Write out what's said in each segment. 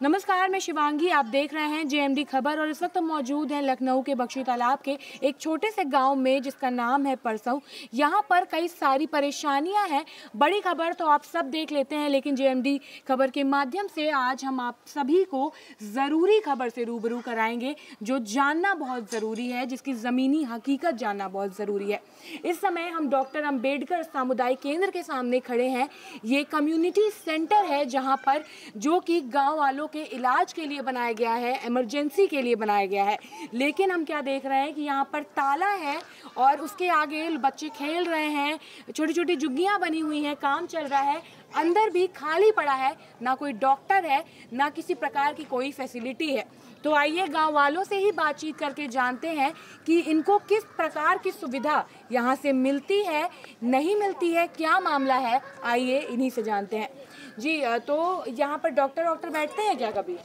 नमस्कार, मैं शिवांगी। आप देख रहे हैं जेएमडी खबर और इस वक्त हम मौजूद हैं लखनऊ के बख्शी तालाब के एक छोटे से गांव में जिसका नाम है परसऊ। यहां पर कई सारी परेशानियां हैं। बड़ी खबर तो आप सब देख लेते हैं, लेकिन जेएमडी खबर के माध्यम से आज हम आप सभी को ज़रूरी खबर से रूबरू कराएंगे जो जानना बहुत ज़रूरी है, जिसकी ज़मीनी हकीकत जानना बहुत ज़रूरी है। इस समय हम डॉक्टर अंबेडकर सामुदायिक केंद्र के सामने खड़े हैं। ये कम्युनिटी सेंटर है जहाँ पर जो कि गाँव वालों के इलाज के लिए बनाया गया है, इमरजेंसी के लिए बनाया गया है। लेकिन हम क्या देख रहे हैं कि यहाँ पर ताला है और उसके आगे बच्चे खेल रहे हैं, छोटी छोटी झुग्गियाँ बनी हुई हैं, काम चल रहा है। अंदर भी खाली पड़ा है, ना कोई डॉक्टर है, ना किसी प्रकार की कोई फैसिलिटी है। तो आइए गांव वालों से ही बातचीत करके जानते हैं कि इनको किस प्रकार की सुविधा यहाँ से मिलती है, नहीं मिलती है, क्या मामला है। आइए इन्हीं से जानते हैं। जी, तो यहाँ पर डॉक्टर बैठते हैं क्या कभी?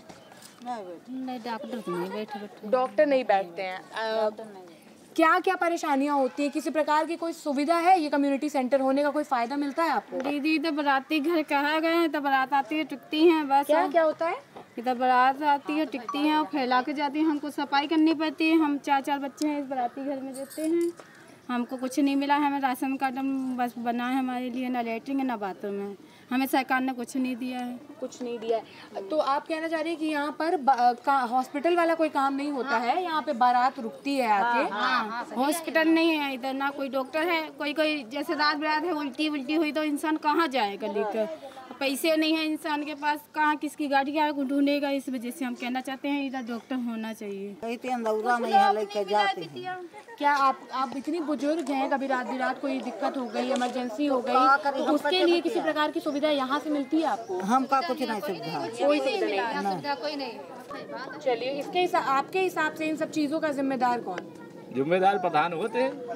नहीं, डॉक्टर तो नहीं बैठे। डॉक्टर नहीं बैठते हैं। क्या क्या परेशानियाँ होती हैं? किसी प्रकार की कोई सुविधा है? ये कम्युनिटी सेंटर होने का कोई फायदा मिलता है आपको? दीदी, तो बाराती घर कहा गए हैं, तो बारात आती है, टिकती हैं, बस। क्या क्या होता है? इधर बारात आती है, टिकती हैं और फैला के जाती हैं। हमको सफाई करनी पड़ती है। हम चार बच्चे हैं, इस बाराती घर में रहते हैं। हमको कुछ नहीं मिला। हमें राशन कार्ड बस बना है हमारे लिए, ना लेटरिन है ना बाथरूम है। हमें सरकार ने कुछ नहीं दिया है। कुछ नहीं दिया है। तो आप कहना चाह रही है कि यहाँ पर हॉस्पिटल वाला कोई काम नहीं होता है? यहाँ पे बारात रुकती है आके? हाँ, हॉस्पिटल नहीं है इधर, ना कोई डॉक्टर है। कोई जैसे रात बिरात है, उल्टी हुई तो इंसान कहाँ जाएगा लेकर? पैसे नहीं है इंसान के पास, कहाँ किसकी गाड़ी क्या ढूंढेगा। इस वजह से हम कहना चाहते हैं इधर डॉक्टर होना चाहिए। नहीं है, लेके जाते हैं। क्या आप इतनी बुजुर्ग हैं, कभी रात बिरात कोई दिक्कत हो गई, इमरजेंसी हो गई, तो उसके लिए किसी प्रकार की सुविधा यहाँ से मिलती है आपको? हमका कुछ नहीं सुविधा, कोई सुविधा नहीं। चलिए, आपके हिसाब से इन सब चीजों का जिम्मेदार कौन? जिम्मेदार प्रधान होते हैं।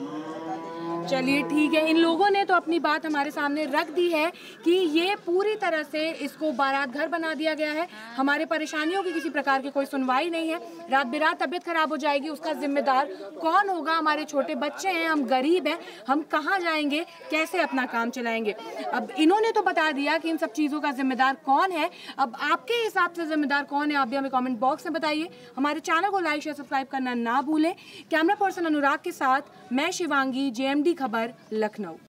चलिए ठीक है। इन लोगों ने तो अपनी बात हमारे सामने रख दी है कि ये पूरी तरह से इसको बारात घर बना दिया गया है। हमारे परेशानियों की किसी प्रकार की कोई सुनवाई नहीं है। रात बिरात तबीयत खराब हो जाएगी, उसका जिम्मेदार कौन होगा? हमारे छोटे बच्चे हैं, हम गरीब हैं, हम कहाँ जाएंगे, कैसे अपना काम चलाएंगे? अब इन्होंने तो बता दिया कि इन सब चीज़ों का जिम्मेदार कौन है। अब आपके हिसाब से जिम्मेदार कौन है, आप भी हमें कॉमेंट बॉक्स में बताइए। हमारे चैनल को लाइक शेयर सब्सक्राइब करना ना भूलें। कैमरा पर्सन अनुराग के साथ मैं शिवांगी, जेएमडी खबर, लखनऊ।